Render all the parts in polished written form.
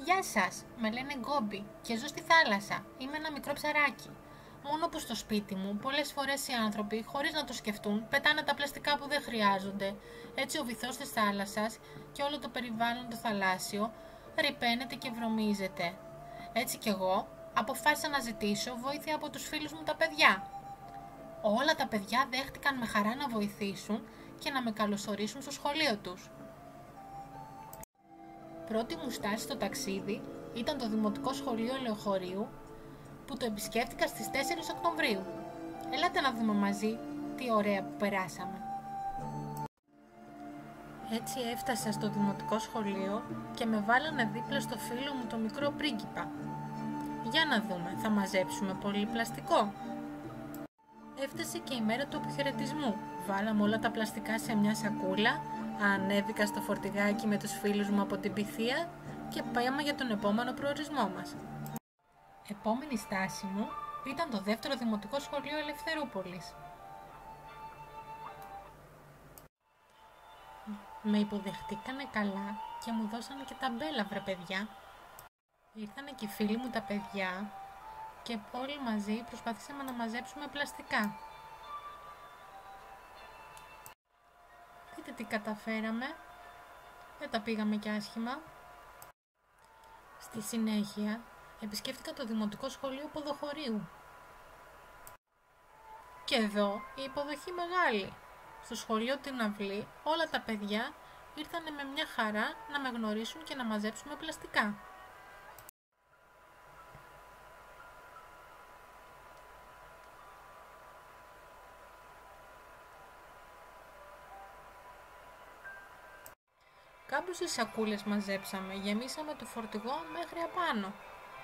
Γεια σας, με λένε Γκόμπι και ζω στη θάλασσα. Είμαι ένα μικρό ψαράκι. Μόνο που στο σπίτι μου, πολλές φορές οι άνθρωποι, χωρίς να το σκεφτούν, πετάνε τα πλαστικά που δεν χρειάζονται. Έτσι ο βυθός της θάλασσας και όλο το περιβάλλον το θαλάσσιο ρυπαίνεται και βρωμίζεται. Έτσι κι εγώ αποφάσισα να ζητήσω βοήθεια από τους φίλους μου τα παιδιά. Όλα τα παιδιά δέχτηκαν με χαρά να βοηθήσουν και να με καλωσορίσουν στο σχολείο τους. Πρώτη μου στάση στο ταξίδι ήταν το Δημοτικό Σχολείο Λεωχωρίου που το επισκέφτηκα στις 4 Οκτωβρίου. Ελάτε να δούμε μαζί τι ωραία που περάσαμε. Έτσι έφτασα στο Δημοτικό Σχολείο και με βάλανε δίπλα στο φίλο μου το μικρό πρίγκιπα. Για να δούμε, θα μαζέψουμε πολύ πλαστικό. Έφτασε και η μέρα του αποχαιρετισμού. Βάλαμε όλα τα πλαστικά σε μια σακούλα, ανέβηκα στο φορτηγάκι με τους φίλους μου από την Πυθία και πάμε για τον επόμενο προορισμό μας. Επόμενη στάση μου ήταν το δεύτερο Δημοτικό Σχολείο Ελευθερούπολης. Με υποδεχτήκανε καλά και μου δώσανε και ταμπέλα, βρε παιδιά. Ήρθανε και οι φίλοι μου τα παιδιά και όλοι μαζί προσπαθήσαμε να μαζέψουμε πλαστικά. Δείτε τι καταφέραμε, δεν τα πήγαμε κι άσχημα. Στη συνέχεια επισκέφτηκα το Δημοτικό Σχολείο Ποδοχωρίου. Και εδώ η υποδοχή μεγάλη. Στο σχολείο την αυλή όλα τα παιδιά ήρθανε με μια χαρά να με γνωρίσουν και να μαζέψουμε πλαστικά. Κάμποσες σακούλες μαζέψαμε, γεμίσαμε το φορτηγό μέχρι απάνω.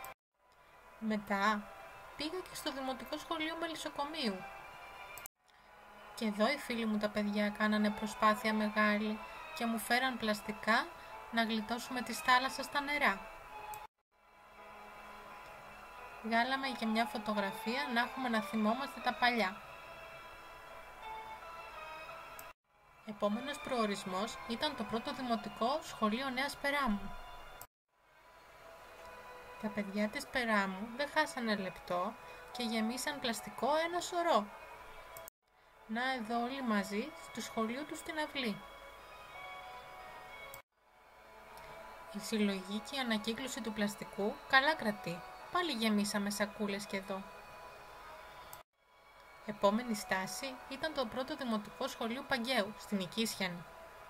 Μετά πήγα και στο Δημοτικό Σχολείο Μελισσοκομείου. Και εδώ οι φίλοι μου τα παιδιά κάνανε προσπάθεια μεγάλη και μου φέραν πλαστικά να γλιτώσουμε τη θάλασσα στα νερά. Βγάλαμε και μια φωτογραφία να έχουμε να θυμόμαστε τα παλιά. Επόμενος προορισμός ήταν το πρώτο Δημοτικό Σχολείο Νέας Περάμου. Τα παιδιά της Περάμου δεν χάσανε λεπτό και γεμίσαν πλαστικό ένα σωρό. Να εδώ όλοι μαζί στο σχολείο τους στην αυλή. Η συλλογή και η ανακύκλωση του πλαστικού καλά κρατεί. Πάλι γεμίσαμε σακούλες και εδώ. Επόμενη στάση ήταν το πρώτο Δημοτικό Σχολείο Παγκαίου στην Οικίσιανη.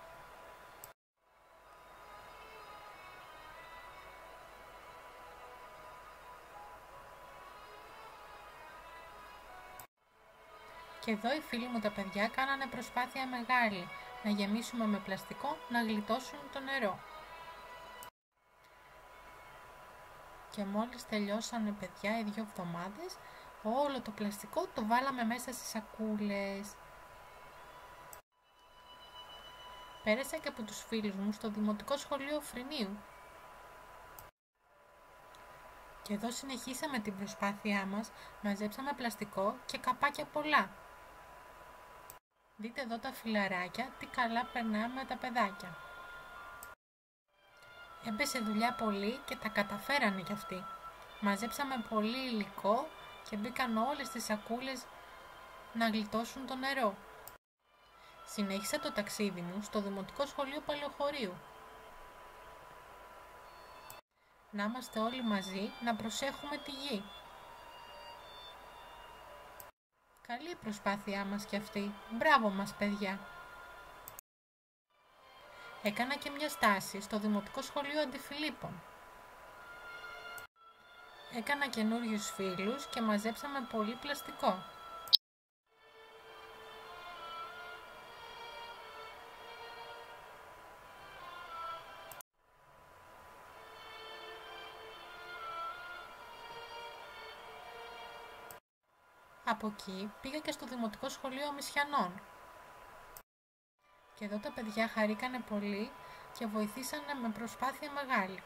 Και εδώ οι φίλοι μου τα παιδιά κάνανε προσπάθεια μεγάλη να γεμίσουμε με πλαστικό να γλιτώσουν το νερό. Και μόλις τελειώσανε παιδιά οι 2 εβδομάδες, όλο το πλαστικό το βάλαμε μέσα στις σακούλες. Πέρασα και από τους φίλους μου στο Δημοτικό Σχολείο Φρυνίου. Και εδώ συνεχίσαμε την προσπάθειά μας, μαζέψαμε πλαστικό και καπάκια πολλά. Δείτε εδώ τα φιλαράκια, τι καλά περνάμε τα παιδάκια. Έπεσε δουλειά πολύ και τα καταφέρανε κι αυτοί. Μαζέψαμε πολύ υλικό και μπήκαν όλες τις σακούλες να γλιτώσουν το νερό. Συνέχισα το ταξίδι μου στο Δημοτικό Σχολείο Παλαιοχωρίου. Να είμαστε όλοι μαζί, να προσέχουμε τη γη. Καλή προσπάθειά μας κι αυτή. Μπράβο μας, παιδιά. Έκανα και μια στάση στο Δημοτικό Σχολείο Αντιφιλίππων. Έκανα καινούριους φίλους και μαζέψαμε πολύ πλαστικό. Από εκεί πήγα και στο Δημοτικό Σχολείο Αμισιανών. Και εδώ τα παιδιά χαρήκανε πολύ και βοηθήσανε με προσπάθεια μεγάλη.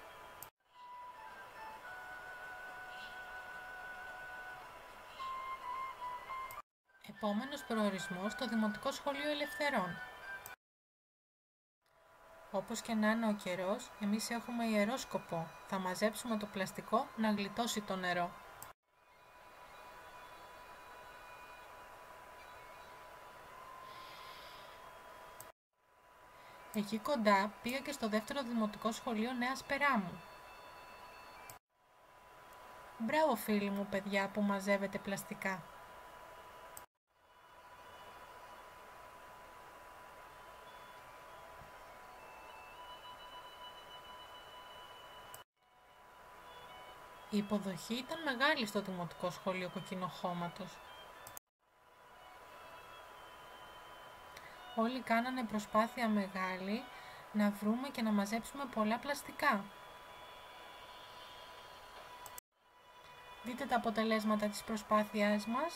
Επόμενος προορισμός το Δημοτικό Σχολείο Ελευθερών. Όπως και να είναι ο καιρός, εμείς έχουμε ιερό σκοπό. Θα μαζέψουμε το πλαστικό να γλιτώσει το νερό. Εκεί κοντά πήγα και στο δεύτερο δημοτικό σχολείο Νέας Περάμου. Μπράβο φίλοι μου παιδιά που μαζεύετε πλαστικά. Η υποδοχή ήταν μεγάλη στο δημοτικό σχολείο Κοκκινοχώματος. Όλοι κάνανε προσπάθεια μεγάλη να βρούμε και να μαζέψουμε πολλά πλαστικά. Δείτε τα αποτελέσματα της προσπάθειάς μας.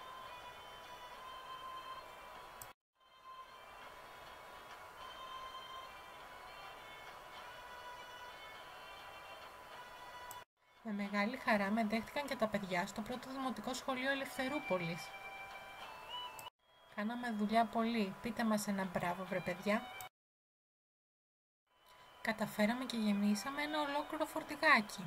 Με μεγάλη χαρά με δέχτηκαν και τα παιδιά στο πρώτο δημοτικό σχολείο Ελευθερούπολης. Κάναμε δουλειά πολύ. Πείτε μας ένα μπράβο βρε παιδιά. Καταφέραμε και γεμίσαμε ένα ολόκληρο φορτηγάκι.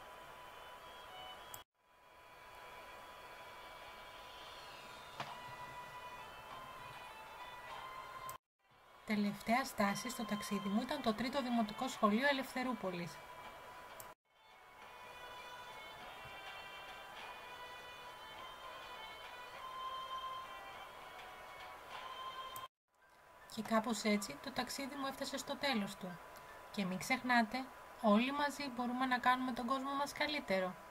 Τελευταία στάση στο ταξίδι μου ήταν το τρίτο δημοτικό σχολείο Ελευθερούπολης. Και κάπως έτσι το ταξίδι μου έφτασε στο τέλος του. Και μην ξεχνάτε, όλοι μαζί μπορούμε να κάνουμε τον κόσμο μας καλύτερο.